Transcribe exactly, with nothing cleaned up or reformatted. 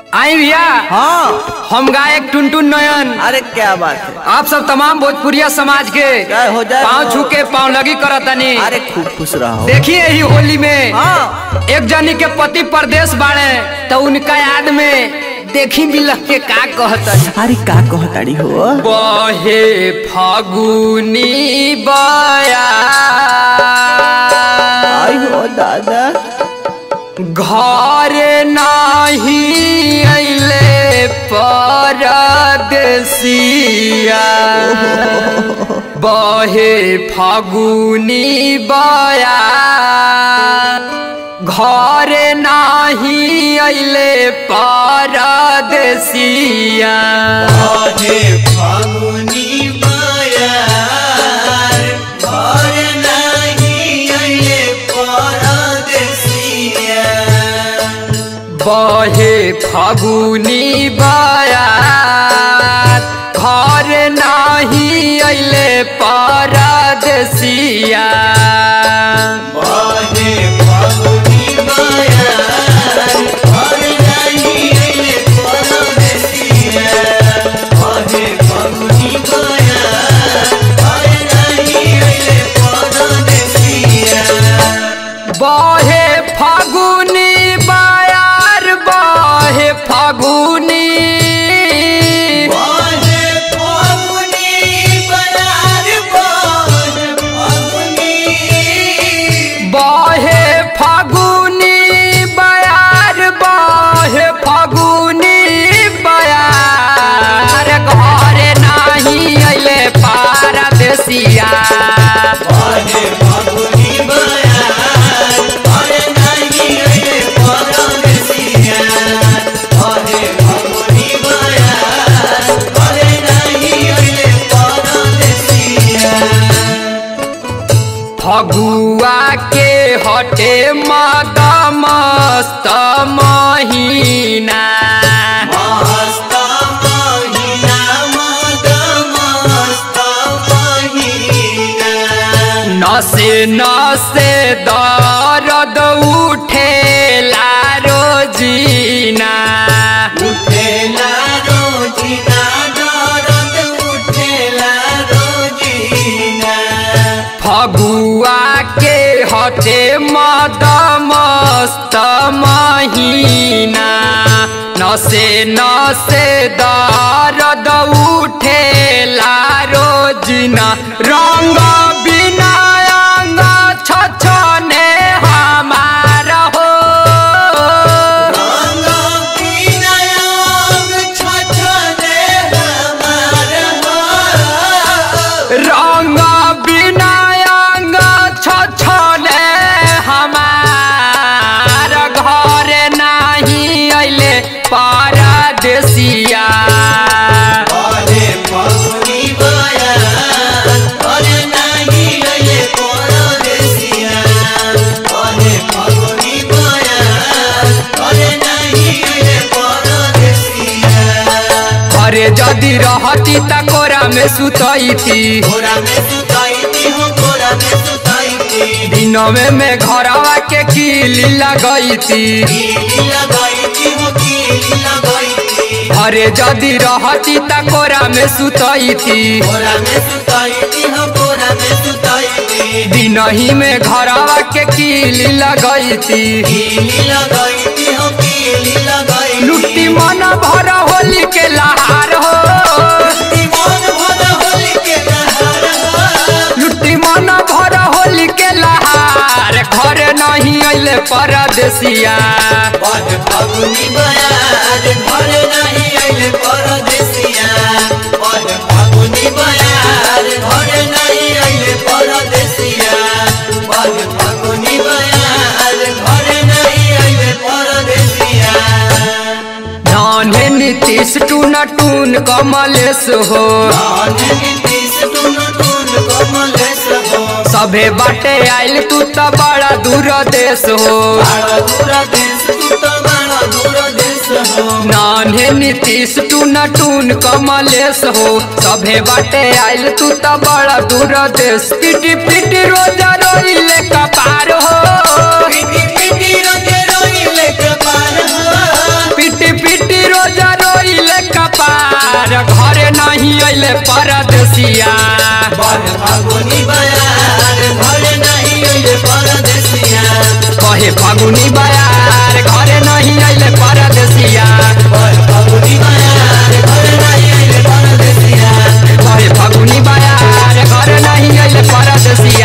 आई भैया। हाँ हम गायक टुनटुन नयन। अरे क्या बात है। आप सब तमाम भोजपुरिया समाज के हो जाए पाँव छू के पाँव लगी करतनी। अरे खूब खुश रहो। देखिए ही होली में हाँ। एक जनी के पति परदेश बाड़े तो उनका याद में देखी बिलख के का कहता। अरे का कहताड़ी हो। बहे फागुनी बया आई हो दादा घर नहीं अइले परदेसिया। बहे फागुनी बया घर नहीं अइले परदेसिया। बहे फागुनी बया घर नहीं अइले परदेसिया। बहे फागुनी बया घर नहीं अइले परदेसिया। बहे फागुनी बया घर नहीं अइले परदेसिया। बहे फागुनी बया घर नहीं अइले परदेसिया। बहे फागुनी बयार बहे फागुनी बहे फागुनी बयार बहे फागुनी। बहे फागुनी बयार बहे फागुनी बयार घर नहीं अइले परदेसिया। बहे फागुनी बया घर नहीं अइले परदेसिया। बहे फागुनी बया घर नहीं अइले परदेसिया। फगुआ के हटे मद मस्त महीना। मस्त महीना मद मस्त महीना। नसे नसे दर्द उठेला रोजीना। उठेला रोजीना दर्द उठेला रोजीना। फगुआ के हटे मद मस्त महीना। नसे नसे दर्द उठेला रोजीना। रंग बिना अंग छछने हमार हो। रंग बिना अंग छछने हमार हो। रंग बिना अंग छछने हमार घर नहीं अइले परदेसिया। बहे फागुनी बया घर नहीं अइले परदेसिया। बहे फागुनी बया घर नहीं अइले परदेसिया। घरे जदि रहती त कोरा में सुतईती। कोरा में सुताईती हो कोरा में सुताईती। दिनवे में घरवा के कीली लगईती। कीली लगाईती हो कीली लगाईती। घरे जदि रहती त कोरा में सुतईती। कोरा में सुताईती हो कोरा में सुताईती। दिनही में घरवा के कीली लगईती। कीली लगाईती हो कीली लगाईती। लुट्टी मन भर होली के लहार हो। लुट्टी मन भर होली के लहार हो। लुट्टी मन भर होली के लहार घर नहीं अइले परदेसिया। बहे फागुनी बया घर नहीं अइले परदेसिया। बहे फागुनी बया घर नहीं अइले परदेसिया। बहे फागुनी बया घर नहीं अइले परदेसिया। नान्हे नीतीश टून टून कमलेश हो। नीतीश टून टून कमलेश हो। सभे बाटे आइल तू त बड़ा दूर देश हो। बड़ा दूर देश तू तो बड़ा दूर देश हो। नान्हे नीतीश टून टून कमलेश हो। सभे बाटे आइल तू त बड़ा दूर देश। पिटी पिटी रोज रोइले कपार हो। पिटी पिटी रोज रोइले कपार हो। पिटी पिटी परदेसिया बहे फागुनी बयार घरे नहीं अइले परदेसिया कहे फागुनी बयार घरे नहीं अइले परदेसिया बहे फागुनी बयार घरे नहीं अइले परदेसिया कहे फागुनी बयार घरे नहीं अइले परदेसिया।